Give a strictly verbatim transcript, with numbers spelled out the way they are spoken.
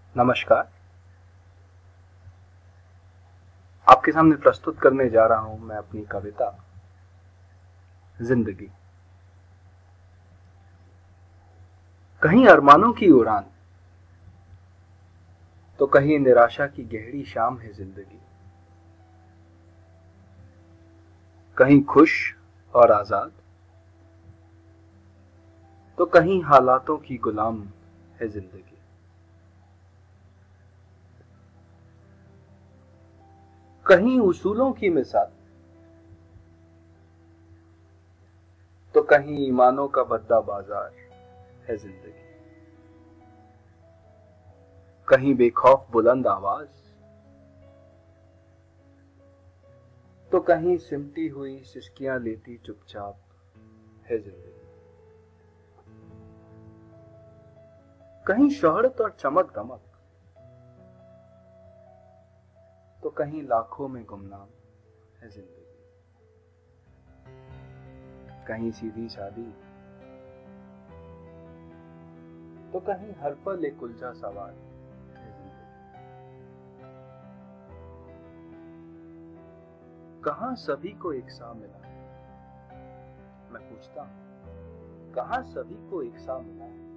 नमस्कार। आपके सामने प्रस्तुत करने जा रहा हूं मैं अपनी कविता जिंदगी। कहीं अरमानों की उड़ान तो कहीं निराशा की गहरी शाम है जिंदगी। कहीं खुश और आजाद तो कहीं हालातों की गुलाम है जिंदगी। कहीं उसूलों की मिसाल तो कहीं ईमानों का बद्दा बाजार है जिंदगी। कहीं बेखौफ बुलंद आवाज तो कहीं सिमटी हुई सिसकियां लेती चुपचाप है जिंदगी। कहीं शोहरत और चमक दमक तो कहीं लाखों में गुमनाम है जिंदगी। कहीं सीधी सादी तो कहीं हर पल एक उलझा सवाल है जिंदगी। कहां सभी को एक सा मिला, मैं पूछता हूं कहां सभी को एक सा मिला है।